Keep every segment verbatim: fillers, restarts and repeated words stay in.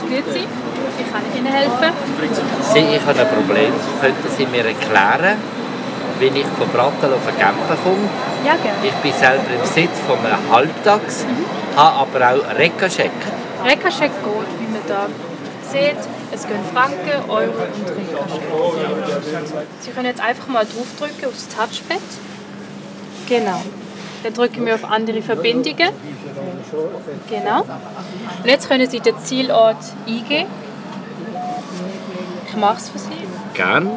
Grüezi, wie kann ich Ihnen helfen? Sie, ich habe ein Problem. Könnten Sie mir erklären, wie ich von Bratl auf Genfen komme? Ja, gerne. Ich bin selber im Besitz von einem Halbtags, mhm. habe aber auch Rekascheck. Rekascheck geht, wie man da sieht. Es gehen Franken, Euro und Rekascheck. Sie können jetzt einfach mal draufdrücken aufs Touchpad. Genau. Dann drücken wir auf andere Verbindungen. Genau. Und jetzt können Sie den Zielort eingeben. Ich mache es für Sie. Gern.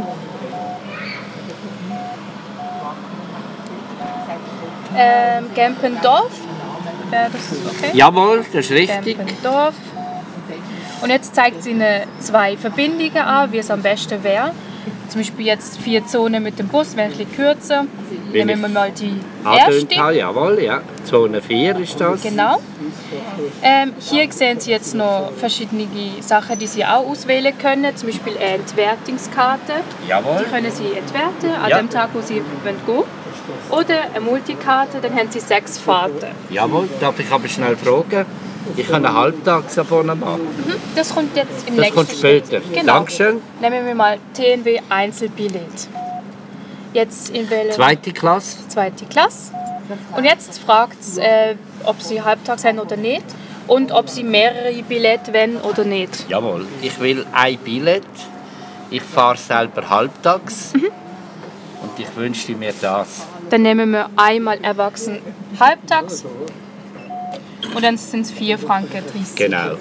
Ähm, Gempendorf. Wäre das okay? Jawohl, das ist richtig. Gempendorf. Und jetzt zeigt sie Ihnen zwei Verbindungen an, wie es am besten wäre. Zum Beispiel jetzt vier Zonen mit dem Bus, wäre ein bisschen kürzer. Dann nehmen wir mal die erste. Habe, jawohl, ja. Zone vier ist das. Genau. Ähm, hier sehen Sie jetzt noch verschiedene Sachen, die Sie auch auswählen können. Zum Beispiel eine Entwertungskarte. Jawohl. Die können Sie entwerten an ja. dem Tag, wo Sie gehen wollen. Oder eine Multikarte, dann haben Sie sechs Fahrten. Jawohl, darf ich aber schnell fragen? Ich habe ein Halbtagsabonnement. Mhm. Das kommt jetzt im das nächsten kommt später. Genau. Dankeschön. Nehmen wir mal T N W Einzelbillett. Jetzt in welcher? Zweite Klasse. Zweite Klasse. Und jetzt fragt es, äh, ob Sie halbtags haben oder nicht und ob Sie mehrere Billette wollen oder nicht. Jawohl, ich will ein Billett. Ich fahre selber halbtags. Mhm. Und ich wünschte mir das. Dann nehmen wir einmal erwachsen halbtags. Und dann sind es vier Franken dreißig. Genau.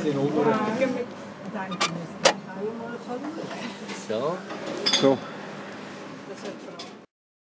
So. So.